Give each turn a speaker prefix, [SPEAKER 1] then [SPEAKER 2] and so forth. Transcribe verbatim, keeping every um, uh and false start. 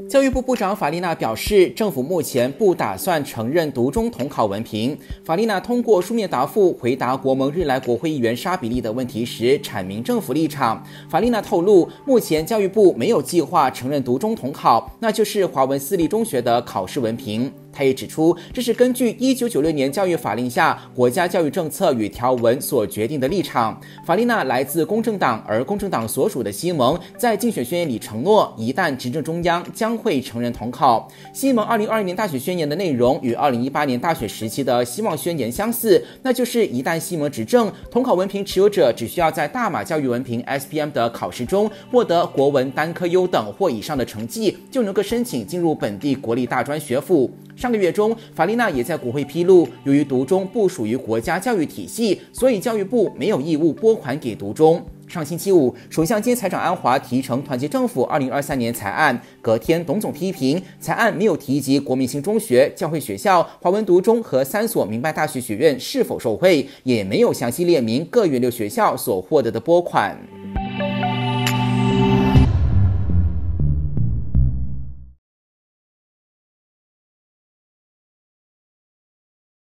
[SPEAKER 1] 教育部部长法丽娜表示，政府目前不打算承认独中统考文凭。法丽娜通过书面答复回答国盟日来国会议员沙比利的问题时，阐明政府立场。法丽娜透露，目前教育部没有计划承认独中统考，那就是华文私立中学的考试文凭。他也指出，这是根据一九九六年教育法令下国家教育政策与条文所决定的立场。法丽娜来自公正党，而公正党所属的西盟在竞选宣言里承诺，一旦执政中央将会承认统考。西盟二零二二年大选宣言的内容与二零一八年大选时期的希望宣言相似，那就是一旦西盟执政，统考文凭持有者只需要在大马教育文凭 S P M 的考试中获得国文单科优等或以上的成绩，就能够申请进入本地国立大专学府。上个月中，法丽娜也在国会披露，由于独中不属于国家教育体系，所以教育部没有义务拨款给独中。上星期五，首相兼财长安华提呈团结政府二零二三年财案，隔天董总批评财案没有提及国民性中学、教会学校、华文独中和三所明白大学学院是否受贿，也没有详细列明各原流学校所获得的拨款。